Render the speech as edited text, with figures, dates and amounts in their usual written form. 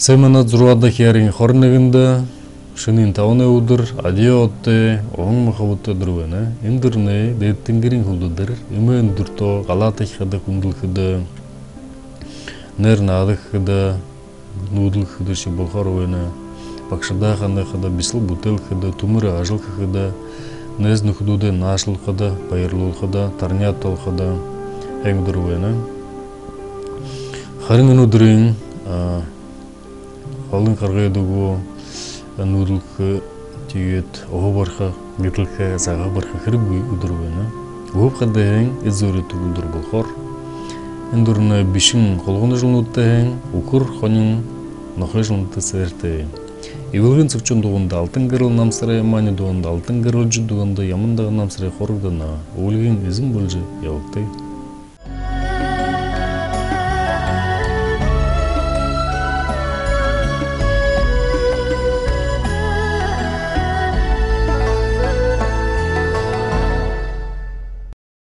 Семена зруада херин хорнегинда шынын тауны удыр адиотте оң махабутта друвена индирне деттингирин худудыр имен дурто галатах хада кундул хада нернадых хада нудл хада шибохар вена бакшада ханда хада бисл бутел хада тумыра ажыл хада незну худуде нашл хада пайрлул хада тарнятол хада эң друвена харин удрин Алын каргайдыгу нурлыкы түйет оғы барха гытлыкы саға барха хырбы удырвена. Уып қадайын эзөреті удыр болхор. Эндурны бишін қолғыны жылнуттайын укур хонын нохы жылнуты сәртайын. Ивылғын сықчын дуғында алтын гырыл намсырай мани дуғында алтын гырыл жү дуғында ямындағы намсырай хорғдана. Оғылғын езім болжы яуықтай.